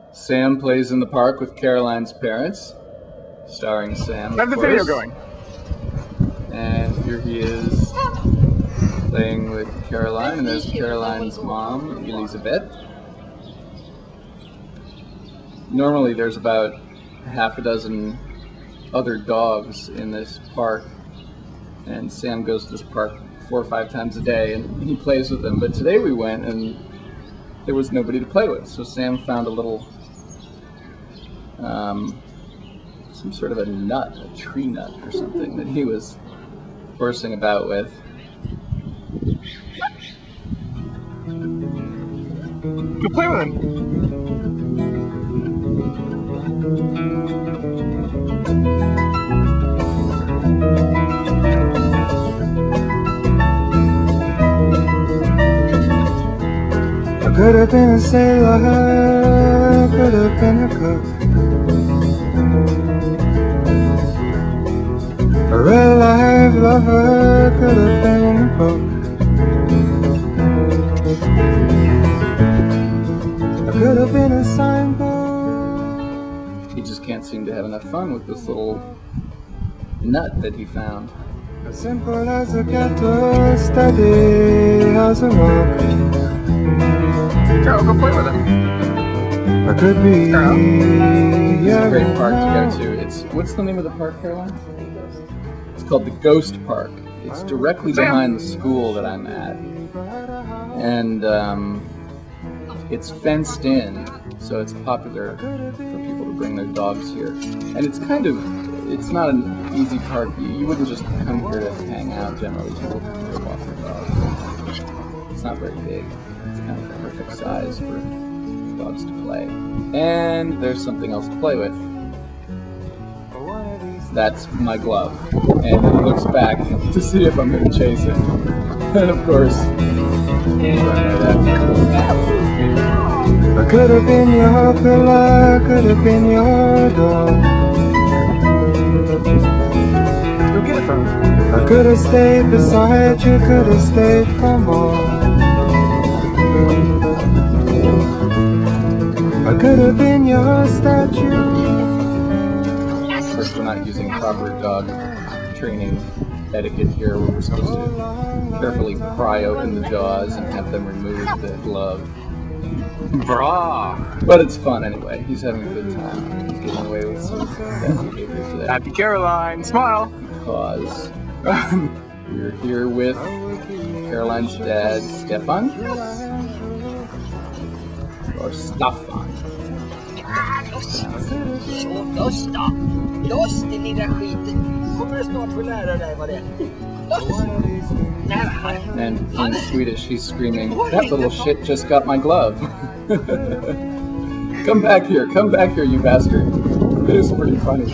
Sam plays in the park with Caroline's parents, starring Sam. How's the video going? And here he is playing with Caroline, and there's Caroline's mom, Elizabeth. Normally there's about half a dozen other dogs in this park, and Sam goes to this park 4 or 5 times a day and he plays with them. But today we went and there was nobody to play with, so Sam found a little some sort of a nut, a tree nut or something that he was horsing about with. Go play with him. I could have been a sailor, could have been a cook, a real life lover, could have been a book. I could have been a signboard. He just can't seem to have enough fun with this little nut that he found. As simple as a kettle, steady as a rock. Go play with him. I could be. It's a great park to go to. What's the name of the park, Caroline? It's called the Ghost Park. It's directly behind the school that I'm at, and it's fenced in, so it's popular for people to bring their dogs here. And it's not an easy park. You wouldn't just come here to hang out. Generally, people come to walk their dogs. It's not very big. It's kind of the perfect size for dogs to play. And there's something else to play with. That's my glove. And he looks back to see if I'm going to chase him. And of course, he's right after. I could have been your pillar, could have been your dog. Go get it from him. I could have stayed beside you, could have stayed for more. I could have been your statue. Of course, we're not using proper dog training etiquette here, where we're supposed to carefully pry open the jaws and have them remove the glove. Brah. But it's fun anyway. He's having a good time. He's getting away with some bad behavior today. Happy Caroline, smile. Because we're here with Caroline's dad, Stefan. Or Staffan. Loss din lilla skiten. Kommer du snart få lära dig vad det är? And in Swedish he's screaming, "That little shit just got my glove." Come back here, you bastard. It is pretty funny.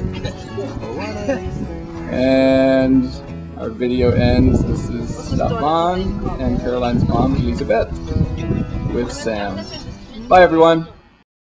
And our video ends. This is Stefan and Caroline's mom, Elizabeth, with Sam. Bye everyone.